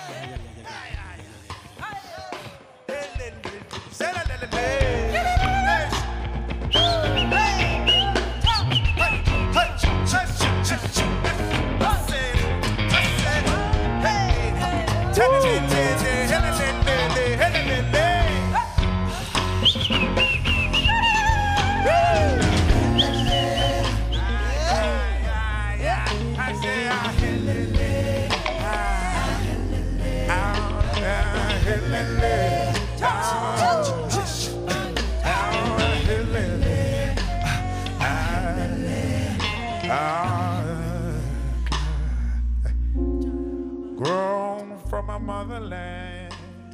Grown from my motherland.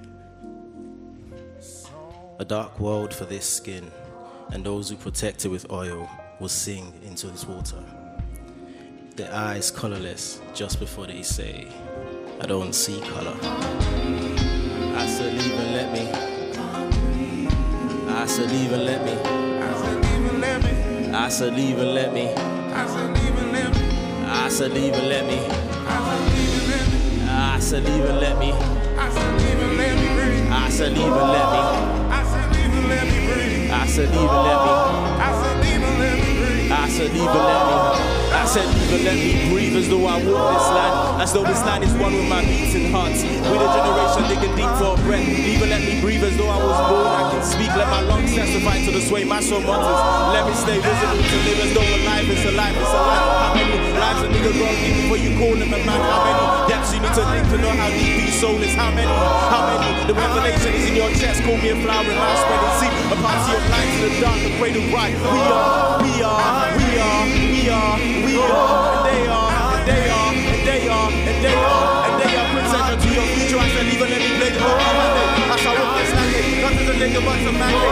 A dark world for this skin, and those who protect it with oil will sing into this water. Their eyes colorless just before they say, I don't see color. I said leave and let me. I said leave and let me. I said leave and let me. I said leave and let me. I said leave and let me. I said leave and let me. I said leave and let me. I said leave and let me. I said leave and let me. I said leave and let me. I said leave and let me. I said leave and let me breathe as though I walk this land, as though this land is one with my beating heart. With a generation digging deep for a breath. Leave and let me breathe as though I was born. I can speak, let my lungs testify to the sway my soul mutters. Let me stay visible to live as though alive is alive, it's alive. How many lives a nigga gonna give before you call him a man? How many gaps you need to think to know how deep his soul is? How many? How many? The revelation is in your chest. Call me a flower and I spread and see a party of light in the dark and pray to right. We are, and they are, and they are, and they are protection to your future. I said, even let me play the whole of my day. I shall walk this land, not as a nigga, but a man.